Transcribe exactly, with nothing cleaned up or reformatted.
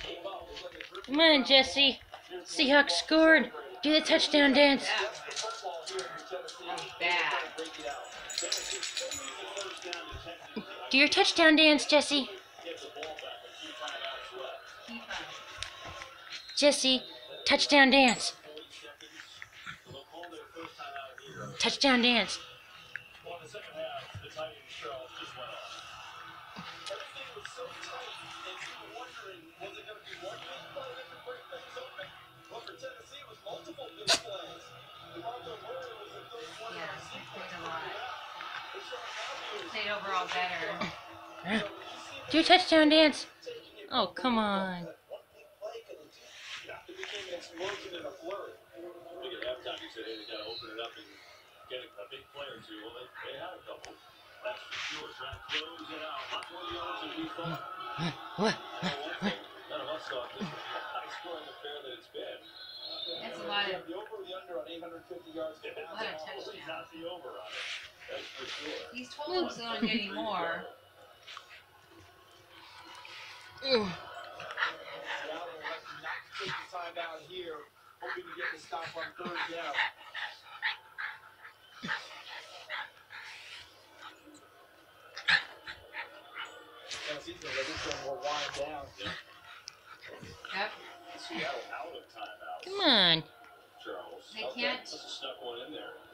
Come on, Jessie. Seahawks scored. Do the touchdown dance. Bad. Do your touchdown dance, Jessie. Jessie, touchdown dance. Touchdown dance. Played overall better. Do your touchdown dance. Oh, come on. What? What? That's a lot of, a lot of touchdowns. These totals don't get any more. Ugh. Yep. Come on. They can't.